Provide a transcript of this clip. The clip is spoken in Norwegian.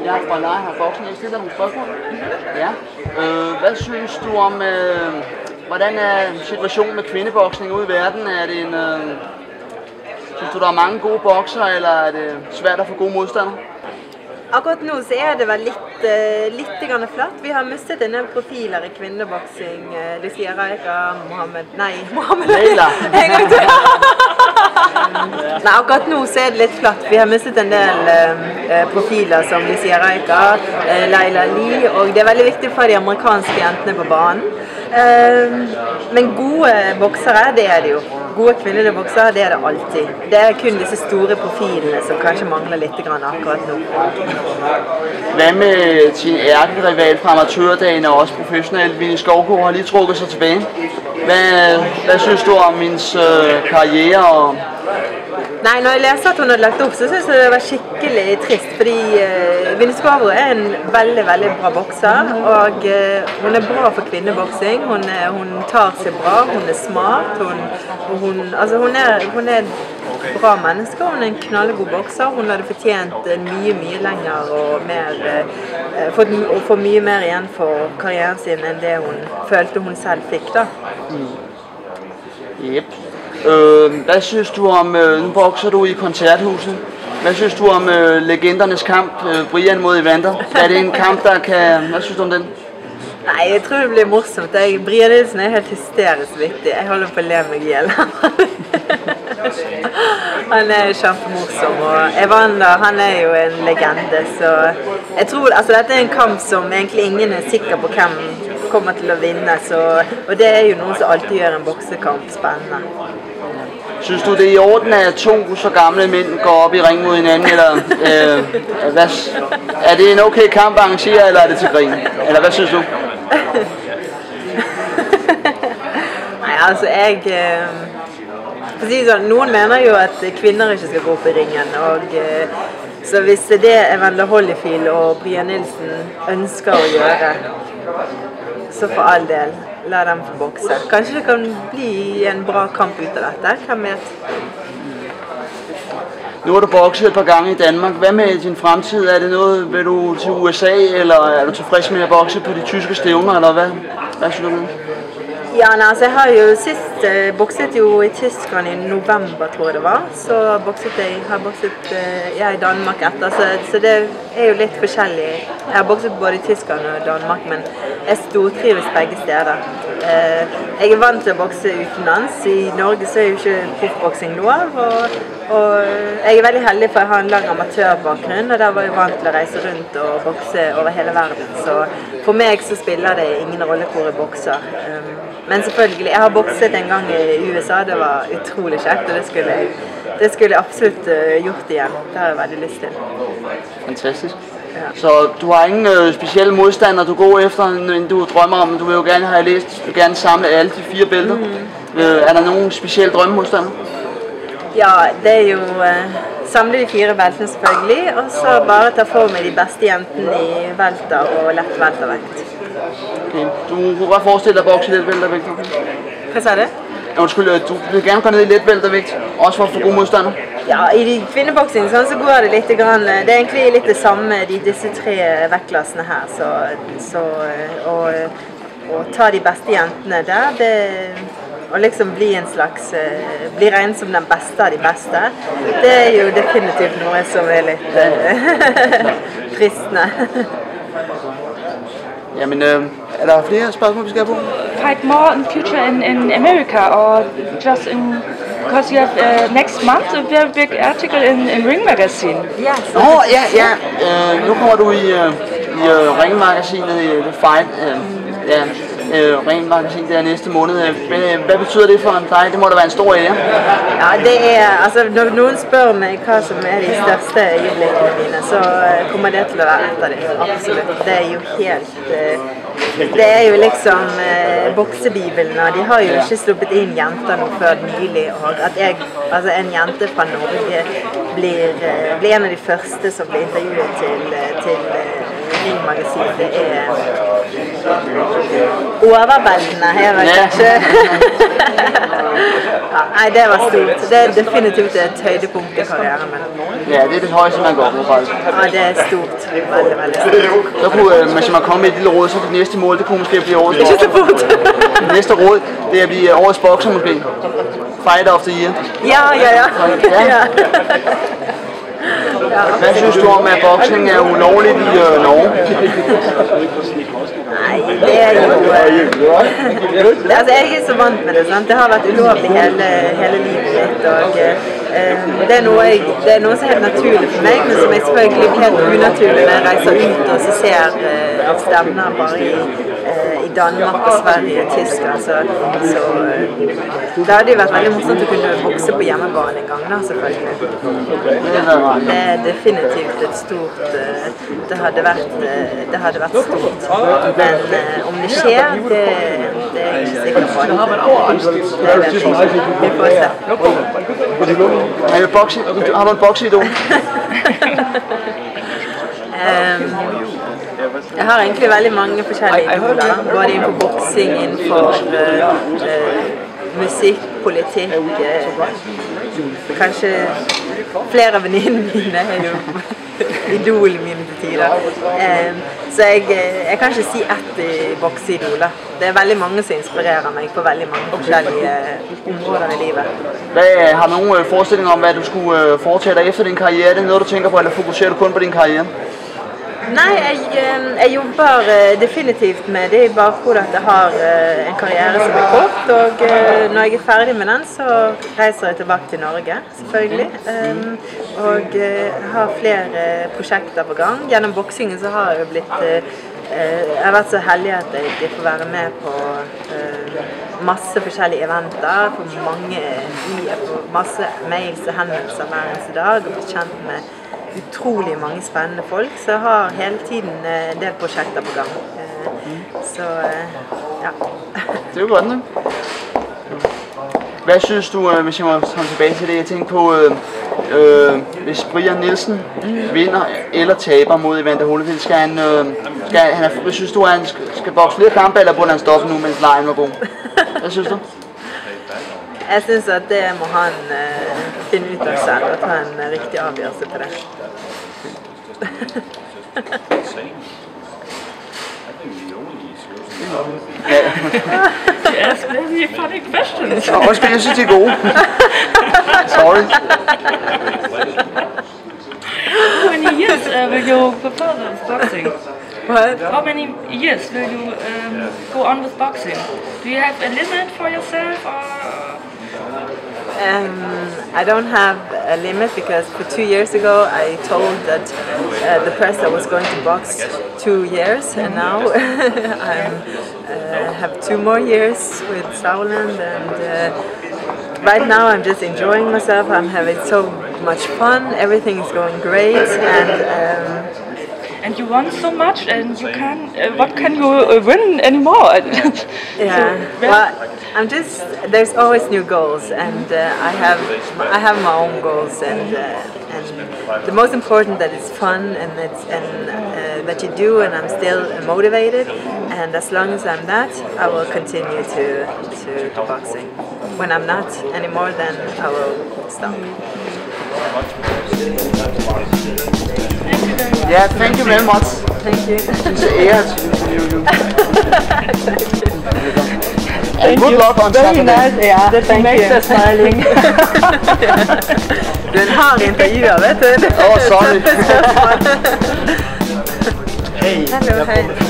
Jeg er fra Leje her Boxing. Jeg stiller nogle spørgsmål. Ja. Hvad synes du om, hvordan er situationen med kvindeboksning ude i verden? Er det en, synes du, der er mange gode bokser, eller er det svært at få gode modstandere? Akkurat nå så det vel litt flatt. Vi har mistet en del profiler i kvinneboksing. Lucia Raika, Mohammed Leila. En gang til. Nei, akkurat nå så det litt flatt. Vi har mistet en del profiler som Lucia Raika, Leila Li, og det veldig viktig for de amerikanske jentene på banen. Men gode boksere, det det jo. Gode kvinnelige boksere, det det alltid. Det kun disse store profilene som kanskje mangler litt akkurat nå. Hvad med sin ærkerival fra amatørdagen og også professionelt? Vinnie Skovgaard har lige trukket sig tilbage. Hvad synes du om hendes karriere? Og Nei, når jeg leser at hun hadde lagt opp, så synes jeg det var skikkelig trist, fordi Vinnie Skovgaard en veldig, veldig bra bokser, og hun bra for kvinneboksing. Hun tar seg bra, hun smart, hun bra menneske, hun en knallgod bokser. Hun hadde fortjent mye lenger og få mye mer igjen for karrieren sin enn det hun følte hun selv fikk da. Yep. Hvad synes du om, nu bokser du i koncerthuset, hvad synes du om legendernes kamp, Brian mod Evander? Er det en kamp, der kan, hvad synes du om den? Nei, jeg tror det blir morsomt. Brian Nilsen helt hysterisk viktig. Jeg holder på å le meg ihjel. Han kjempemorsom, og Evander, han jo en legende, så jeg tror, altså dette en kamp som egentlig ingen sikker på hvem kommer til å vinne, og det jo noe som alltid gjør en boksekamp spennende. Synes du, det i orden, at to så gamle mænd går op i ring mod hinanden, eller er det en okay kamp at arrangere, eller er det til grin? Eller hvad synes du? Nei, altså for å si sånn, noen mener jo at kvinner ikke skal gå opp i ringen, og så hvis det Evander Holyfield og Brian Nilsen ønsker å gjøre, så for all del, la dem få bokse. Kanskje det kan bli en bra kamp ut av dette, hvem vet? Nu har du bokset et par gange i Danmark. Hvad med din fremtid? Er det noget, vil du til USA, eller er du tilfreds med at bokse på de tyske stævner, eller hvad synes du? Ja, nei, altså jeg har jo sist bokset jo i Tyskland i november, tror jeg det var. Så har bokset i Danmark etter, så det jo litt forskjellig. Jeg har bokset både i Tyskland og Danmark, men jeg stortrives begge steder. Jeg vant til å bokse utenlands. I Norge så jo ikke proffboksing lov, og jeg veldig heldig for jeg har en lang amatørbakgrunn, og der var jeg vant til å reise rundt og bokse over hele verden. Så for meg så spiller det ingen rolle hvor jeg bokser. Men selvfølgelig, jeg har bokset en gang i USA, det var utrolig kjekt, og det skulle jeg absolutt gjort igjen. Det har jeg veldig lyst til. Fantastisk. Ja. Så du har ingen specielle modstander, du går efter, end du drømmer om? Du vil jo gerne, har jeg læst, du vil gerne samle alle de 4 bælter. Er der nogen specielle drømmemodstander? Ja, det jo samle de 4 beltene selvfølgelig, og så bare ta for meg de beste jentene i velter og lett veltervekt. Okay. Du kunne godt forestille dig at bokse i let veltervægt? Hva sa du? Undskyld, du vil gerne gå ned i let veltervægt, også for at få gode modstander? Ja, i kvinneboksing så går det litt grann, det egentlig litt det samme disse 3 vektklassene her, å ta de beste jentene der, og liksom bli en slags, bli regnet som den beste av de beste, det jo definitivt noe som litt fristende. Jamen, der flere spørgsmål, vi skal have på? Fight more in future in America, or just because you have next month a very big article in Ring Magazine. Yes. Ja. Nu kommer du i Ring Magasinet i The Fight. Ring Magasin der næste måned. Hvad betyder det for dig? Det må da være en stor ære. Ja, det altså når noen spør meg hva som de største øyeblikkene mine, så kommer det til å være et av dem, absolutt. Det jo helt, det jo liksom boksebibelen, og de har jo ikke sluppet inn jenter nå før nylig, og at altså en jente fra Norge blir en av de første som blir intervjuet til Ring Magasin, det Overveldende er vel kanskje. Ja, nei, det var stort. Det er definitivt et høydepunkt i karrieren min. Ja, det er det højeste, man går på, faktisk. Ja, det er stort. Veldig, veldig stort. Så kunne, hvis man kommer med et lille råd, så det næste mål, det kunne måske blive årets Ikke så fort. Det næste råd, det er at blive årets bokser måske. Fighter of the year. Ja. Hvad synes du om, at boksning er ulovligt i Norge? Nei, det er jo altså, jeg er så vant med det, sant? Det har vært ulovlig hele livet mitt, og det er noe som er helt naturlig for meg, men som er selvfølgelig helt unaturlig når jeg reiser ut og så ser stevner bare i Danmark og Sverige og Tyskland, så det hadde jo vært veldig morsomt å kunne bokse på hjemmebane en gang da, selvfølgelig. Det er definitivt et stort, det hadde vært stort, men om det skjer, det er jeg ikke sikker på. Det vet jeg ikke. Vi får se. Har du en bokseidol? Jeg har egentlig veldig mange forskjellige idoler, både innenfor boksing, innenfor musikk, politikk, kanskje flere av venninnene mine er jo idolene mine til tider. Så jeg kan ikke si ett bokseidol. Det er veldig mange som inspirerer meg på veldig mange forskjellige områder i livet. Har du nogle forestillinger om, hvad du skulle foretage dig efter din karriere? Er det noget, du tænker på, eller fokuserer du kun på din karriere? Nei, jeg jobber definitivt med det i bakhodet at jeg har en karriere som er kort, og når jeg er ferdig med den, så reiser jeg tilbake til Norge, selvfølgelig. Og jeg har flere prosjekter på gang. Gjennom boksingen så har jeg jo blitt jeg har vært så heldig at jeg får være med på masse forskjellige eventer, på masse mails og henvendelser hver eneste dag, og blitt kjent med utrolig mange spennende folk, så jeg har hele tiden en del prosjekter på gang. Så, ja. Det er jo godt, ne? Hvad synes du, hvis jeg må komme tilbage til det, jeg tænker på, hvis Brian Nielsen vinder eller taber mod Evander Holyfield, synes du, at han skal bokse flere kampe, eller burde han stoppe nu, mens lejen var god? Hvad synes du? Jeg synes at det må han finne ut av selv, og ta en riktig avgjørelse på det. Yes, very funny questions. Undskyld, jeg synes, de er gode. Sorry. How many years will you prepare with boxing? What? How many years will you go on with boxing? Do you have a limit for yourself, or? I don't have a limit because for 2 years ago I told that the press I was going to box 2 years, and now I have 2 more years with Sauerland, and right now I'm just enjoying myself. I'm having so much fun. Everything is going great, and you won so much, and you can. What can you win anymore? Yeah. Well, I'm just. There's always new goals, and I have my own goals, and the most important that it's fun and that you do, and I'm still motivated. And as long as I'm that, I will continue to boxing. When I'm not anymore, then I will stop. Yeah, thank you very much. Thank you. It's an ære to interview you. Thank good you. luck on Very Saturday. nice. Yeah, that makes us smiling. Du er en hard intervjuer, vet du. Oh, sorry. Hello, hey.